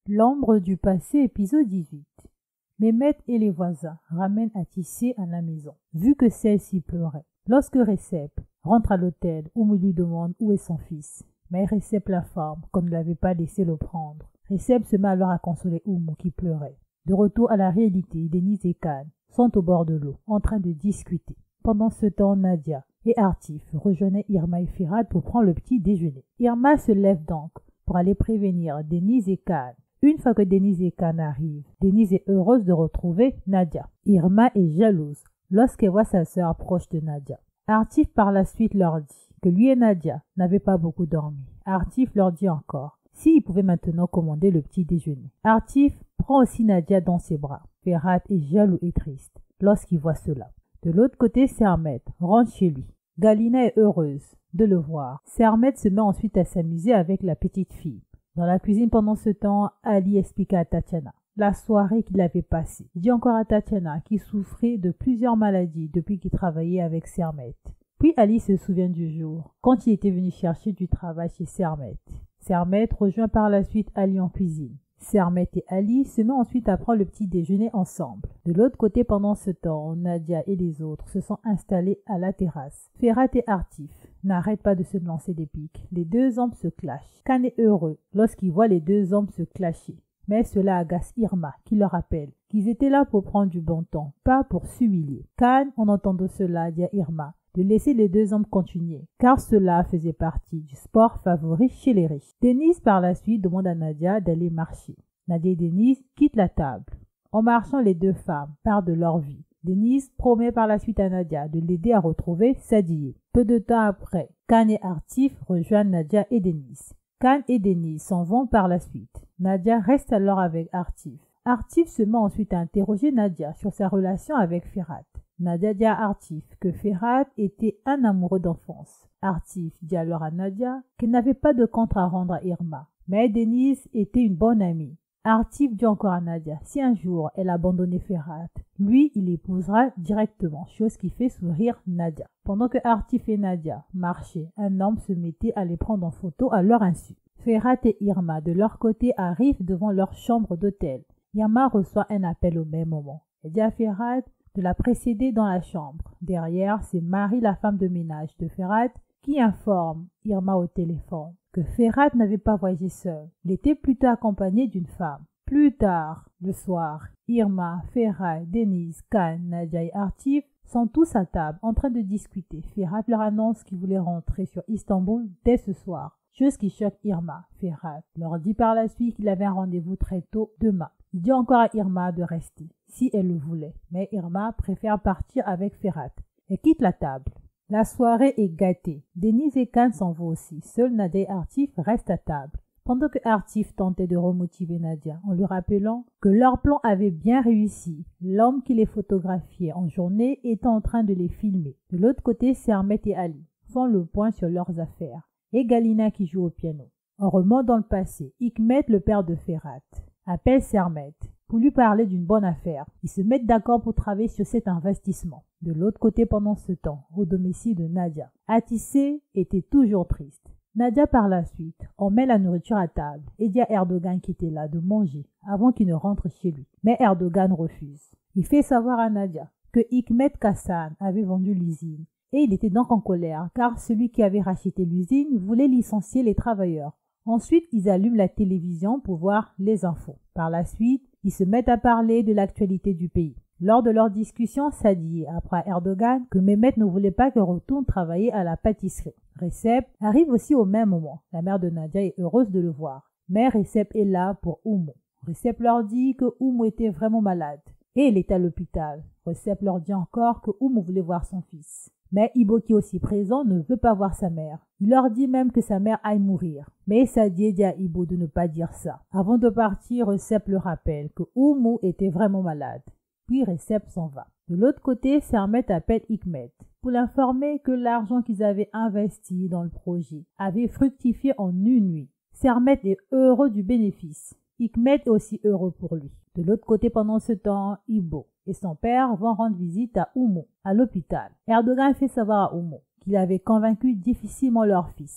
L'ombre du passé, épisode 18. Mehmet et les voisins ramènent Hatice à la maison, vu que celle-ci pleurait. Lorsque Recep rentre à l'hôtel, Oumou lui demande où est son fils. Mais Recep l'informe qu'on ne l'avait pas laissé le prendre. Recep se met alors à consoler Oumou qui pleurait. De retour à la réalité, Deniz et Can sont au bord de l'eau, en train de discuter. Pendant ce temps, Nadia et Artif rejoignaient Irma et Firat pour prendre le petit déjeuner. Irma se lève donc pour aller prévenir Deniz et Can. Une fois que Deniz et Can arrivent, Deniz est heureuse de retrouver Nadia. Irma est jalouse lorsqu'elle voit sa sœur proche de Nadia. Artif par la suite leur dit que lui et Nadia n'avaient pas beaucoup dormi. Artif leur dit encore s'ils pouvaient maintenant commander le petit déjeuner. Artif prend aussi Nadia dans ses bras. Ferhat est jaloux et triste lorsqu'il voit cela. De l'autre côté, Sermet rentre chez lui. Galina est heureuse de le voir. Sermet se met ensuite à s'amuser avec la petite fille. Dans la cuisine pendant ce temps, Ali expliqua à Tatiana la soirée qu'il avait passée. Il dit encore à Tatiana qu'il souffrait de plusieurs maladies depuis qu'il travaillait avec Sermet. Puis Ali se souvient du jour quand il était venu chercher du travail chez Sermet. Sermet rejoint par la suite Ali en cuisine. Sermet et Ali se mettent ensuite à prendre le petit déjeuner ensemble. De l'autre côté, pendant ce temps, Nadia et les autres se sont installés à la terrasse. Ferhat et Artif n'arrêtent pas de se lancer des piques. Les deux hommes se clashent. Can est heureux lorsqu'il voit les deux hommes se clasher. Mais cela agace Irma, qui leur rappelle qu'ils étaient là pour prendre du bon temps, pas pour s'humilier. Can, en entendant cela, dit à Irma de laisser les deux hommes continuer, car cela faisait partie du sport favori chez les riches. Deniz, par la suite, demande à Nadia d'aller marcher. Nadia et Deniz quittent la table. En marchant, les deux femmes parlent de leur vie. Deniz promet par la suite à Nadia de l'aider à retrouver Sadiye. Peu de temps après, Can et Artif rejoignent Nadia et Deniz. Can et Deniz s'en vont par la suite. Nadia reste alors avec Artif. Artif se met ensuite à interroger Nadia sur sa relation avec Ferhat. Nadia dit à Artif que Ferhat était un amoureux d'enfance. Artif dit alors à Nadia qu'elle n'avait pas de compte à rendre à Irma, mais Deniz était une bonne amie. Artif dit encore à Nadia si un jour elle abandonnait Ferhat, lui il épousera directement, chose qui fait sourire Nadia. Pendant que Artif et Nadia marchaient, un homme se mettait à les prendre en photo à leur insu. Ferhat et Irma de leur côté arrivent devant leur chambre d'hôtel. Irma reçoit un appel au même moment. Elle dit à Ferhat de la précéder dans la chambre. Derrière, c'est Marie, la femme de ménage de Ferhat, qui informe Irma au téléphone que Ferhat n'avait pas voyagé seul. Il était plutôt accompagné d'une femme. Plus tard, le soir, Irma, Ferhat, Deniz, Can, Nadia et Artif sont tous à table en train de discuter. Ferhat leur annonce qu'il voulait rentrer sur Istanbul dès ce soir, chose qui choque Irma. Ferhat leur dit par la suite qu'il avait un rendez-vous très tôt demain. Il dit encore à Irma de rester, si elle le voulait, mais Irma préfère partir avec Ferhat. Elle quitte la table. La soirée est gâtée. Deniz et Can s'en vont aussi. Seul Nadia et Artif restent à table. Pendant que Artif tentait de remotiver Nadia en lui rappelant que leur plan avait bien réussi, l'homme qui les photographiait en journée était en train de les filmer. De l'autre côté, Sermet et Ali font le point sur leurs affaires, et Galina qui joue au piano. On remonte dans le passé. Hikmet, le père de Ferhat, appelle Sermet pour lui parler d'une bonne affaire. Ils se mettent d'accord pour travailler sur cet investissement. De l'autre côté, pendant ce temps, au domicile de Nadia, Hatice était toujours triste. Nadia, par la suite, on met la nourriture à table et dit à Erdogan qui était là de manger avant qu'il ne rentre chez lui. Mais Erdogan refuse. Il fait savoir à Nadia que Hikmet Kassan avait vendu l'usine et il était donc en colère car celui qui avait racheté l'usine voulait licencier les travailleurs. Ensuite, ils allument la télévision pour voir les infos. Par la suite, ils se mettent à parler de l'actualité du pays. Lors de leur discussion, Sadiye apprend à Erdogan que Mehmet ne voulait pas qu'elle retourne travailler à la pâtisserie. Recep arrive aussi au même moment. La mère de Nadia est heureuse de le voir. Mais Recep est là pour Oumou. Recep leur dit que Oumou était vraiment malade et il est à l'hôpital. Recep leur dit encore que Oumou voulait voir son fils. Mais Ibo, qui est aussi présent, ne veut pas voir sa mère. Il leur dit même que sa mère aille mourir. Mais Sadiye dit à Ibo de ne pas dire ça. Avant de partir, Recep le rappelle que Oumou était vraiment malade. Puis Recep s'en va. De l'autre côté, Sermet appelle Hikmet pour l'informer que l'argent qu'ils avaient investi dans le projet avait fructifié en une nuit. Sermet est heureux du bénéfice. Hikmet est aussi heureux pour lui. De l'autre côté, pendant ce temps, Ibo et son père vont rendre visite à Oumou, à l'hôpital. Erdogan fait savoir à Oumou qu'il avait convaincu difficilement leur fils.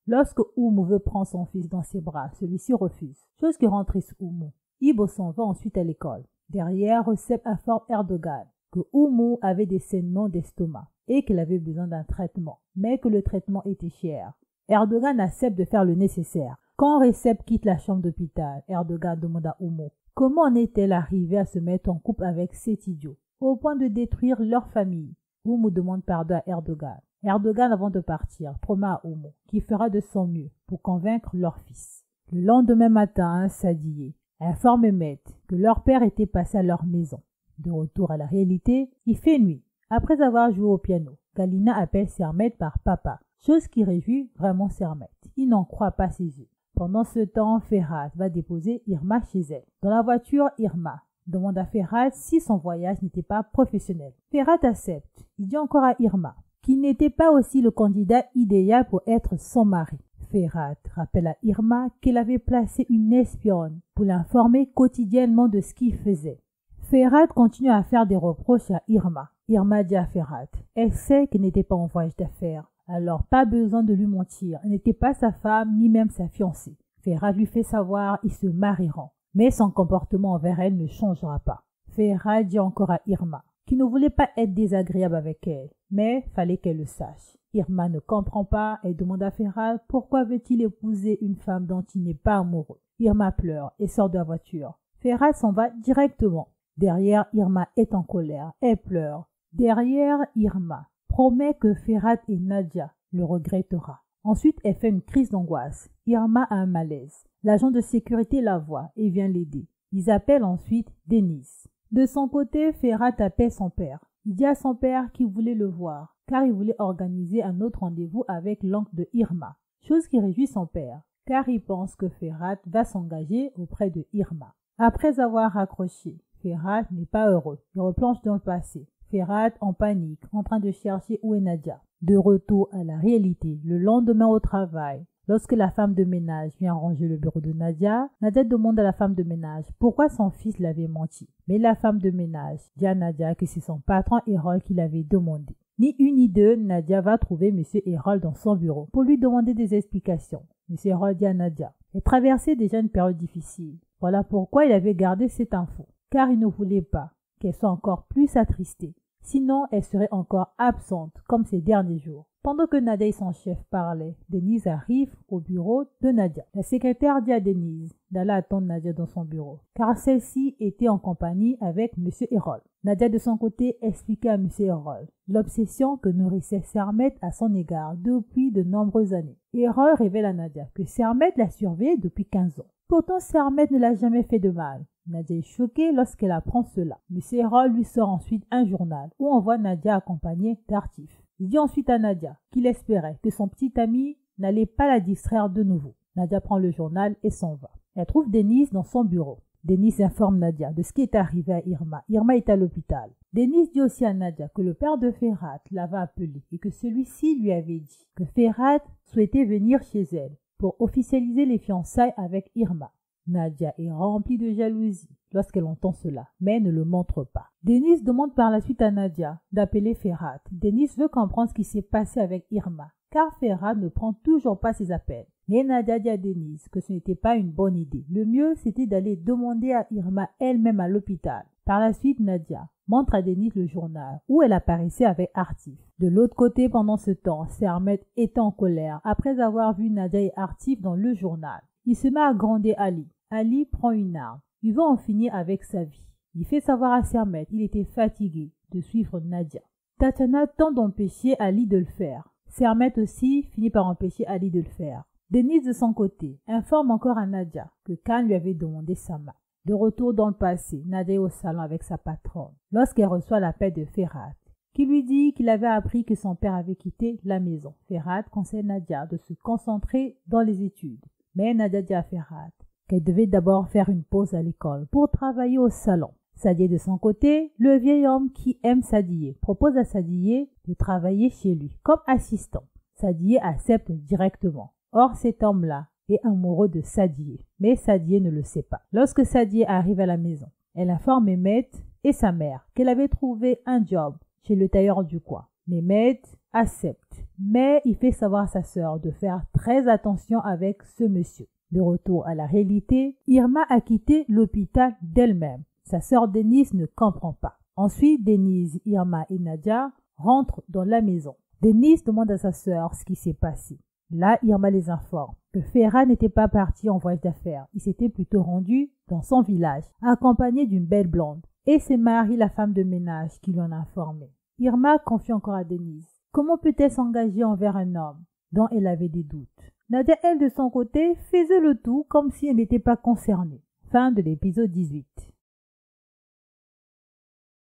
Lorsque Oumou veut prendre son fils dans ses bras, celui-ci refuse, chose qui rend triste Oumou. Ibo s'en va ensuite à l'école. Derrière, Recep informe Erdogan que Oumou avait des saignements d'estomac et qu'elle avait besoin d'un traitement, mais que le traitement était cher. Erdogan accepte de faire le nécessaire. Quand Recep quitte la chambre d'hôpital, Erdogan demande à Oumou comment en est-elle arrivée à se mettre en couple avec cet idiot, au point de détruire leur famille. Oumou demande pardon à Erdogan. Erdogan, avant de partir, promet à Oumou qu'il fera de son mieux pour convaincre leur fils. Le lendemain matin, Sadiye informe Mehmet que leur père était passé à leur maison. De retour à la réalité, il fait nuit. Après avoir joué au piano, Galina appelle Sermet par papa, chose qui réjouit vraiment Sermet. Il n'en croit pas ses yeux. Pendant ce temps, Ferhat va déposer Irma chez elle. Dans la voiture, Irma demande à Ferhat si son voyage n'était pas professionnel. Ferhat accepte. Il dit encore à Irma qu'il n'était pas aussi le candidat idéal pour être son mari. Ferhat rappelle à Irma qu'elle avait placé une espionne pour l'informer quotidiennement de ce qu'il faisait. Ferhat continue à faire des reproches à Irma. Irma dit à Ferhat, elle sait qu'elle n'était pas en voyage d'affaires, alors pas besoin de lui mentir, elle n'était pas sa femme ni même sa fiancée. Ferhat lui fait savoir ils se marieront, mais son comportement envers elle ne changera pas. Ferhat dit encore à Irma qu'il ne voulait pas être désagréable avec elle, mais fallait qu'elle le sache. Irma ne comprend pas et demande à Ferhat pourquoi veut-il épouser une femme dont il n'est pas amoureux. Irma pleure et sort de la voiture. Ferhat s'en va directement. Derrière, Irma est en colère. Elle pleure. Derrière, Irma promet que Ferhat et Nadia le regrettera. Ensuite, elle fait une crise d'angoisse. Irma a un malaise. L'agent de sécurité la voit et vient l'aider. Ils appellent ensuite Deniz. De son côté, Ferhat appelle son père. Il dit à son père qu'il voulait le voir, car il voulait organiser un autre rendez-vous avec l'oncle de Irma, chose qui réjouit son père, car il pense que Ferhat va s'engager auprès de Irma. Après avoir raccroché, Ferhat n'est pas heureux. Il replonge dans le passé. Ferhat en panique, en train de chercher où est Nadia. De retour à la réalité, le lendemain au travail, lorsque la femme de ménage vient ranger le bureau de Nadia, Nadia demande à la femme de ménage pourquoi son fils l'avait menti. Mais la femme de ménage dit à Nadia que c'est son patron Erol qui l'avait demandé. Ni une ni deux, Nadia va trouver M. Erol dans son bureau pour lui demander des explications. M. Erol dit à Nadia, elle traversait déjà une période difficile. Voilà pourquoi il avait gardé cette info, car il ne voulait pas qu'elle soit encore plus attristée. Sinon, elle serait encore absente, comme ces derniers jours. Pendant que Nadia et son chef parlaient, Deniz arrive au bureau de Nadia. La secrétaire dit à Deniz d'aller attendre Nadia dans son bureau, car celle-ci était en compagnie avec M. Erol. Nadia, de son côté, expliquait à M. Erol l'obsession que nourrissait Sermet à son égard depuis de nombreuses années. Erol révèle à Nadia que Sermet l'a surveillée depuis 15 ans. Pourtant, Sermet ne l'a jamais fait de mal. Nadia est choquée lorsqu'elle apprend cela. M. Erol lui sort ensuite un journal où on voit Nadia accompagnée d'Artif. Il dit ensuite à Nadia qu'il espérait que son petit ami n'allait pas la distraire de nouveau. Nadia prend le journal et s'en va. Elle trouve Deniz dans son bureau. Deniz informe Nadia de ce qui est arrivé à Irma. Irma est à l'hôpital. Deniz dit aussi à Nadia que le père de Ferhat l'avait appelé et que celui-ci lui avait dit que Ferhat souhaitait venir chez elle pour officialiser les fiançailles avec Irma. Nadia est remplie de jalousie lorsqu'elle entend cela, mais ne le montre pas. Deniz demande par la suite à Nadia d'appeler Ferhat. Deniz veut comprendre ce qui s'est passé avec Irma, car Ferhat ne prend toujours pas ses appels. Mais Nadia dit à Deniz que ce n'était pas une bonne idée. Le mieux, c'était d'aller demander à Irma elle-même à l'hôpital. Par la suite, Nadia montre à Deniz le journal où elle apparaissait avec Artif. De l'autre côté, pendant ce temps, Sermet est en colère après avoir vu Nadia et Artif dans le journal. Il se met à gronder Ali. Ali prend une arme. Il veut en finir avec sa vie. Il fait savoir à Sermet qu'il était fatigué de suivre Nadia. Tatiana tente d'empêcher Ali de le faire. Sermet aussi finit par empêcher Ali de le faire. Deniz, de son côté, informe encore à Nadia que Khan lui avait demandé sa main. De retour dans le passé, Nadia est au salon avec sa patronne lorsqu'elle reçoit l'appel de Ferhat, qui lui dit qu'il avait appris que son père avait quitté la maison. Ferhat conseille Nadia de se concentrer dans les études. Mais Nadia dit à Ferhat qu'elle devait d'abord faire une pause à l'école pour travailler au salon. Sadiye, de son côté, le vieil homme qui aime Sadiye, propose à Sadiye de travailler chez lui comme assistant. Sadiye accepte directement. Or, cet homme-là est amoureux de Sadiye, mais Sadiye ne le sait pas. Lorsque Sadiye arrive à la maison, elle informe Mehmet et sa mère qu'elle avait trouvé un job chez le tailleur du coin. Mehmet accepte, mais il fait savoir à sa sœur de faire très attention avec ce monsieur. De retour à la réalité, Irma a quitté l'hôpital d'elle-même. Sa sœur Denise ne comprend pas. Ensuite, Denise, Irma et Nadia rentrent dans la maison. Denise demande à sa sœur ce qui s'est passé. Là, Irma les informe que Ferhat n'était pas parti en voyage d'affaires. Il s'était plutôt rendu dans son village, accompagné d'une belle blonde. Et c'est Marie, la femme de ménage, qui lui en a informé. Irma confie encore à Denise. Comment peut-elle s'engager envers un homme dont elle avait des doutes? Nadia, elle, de son côté, faisait le tout comme si elle n'était pas concernée. Fin de l'épisode 18.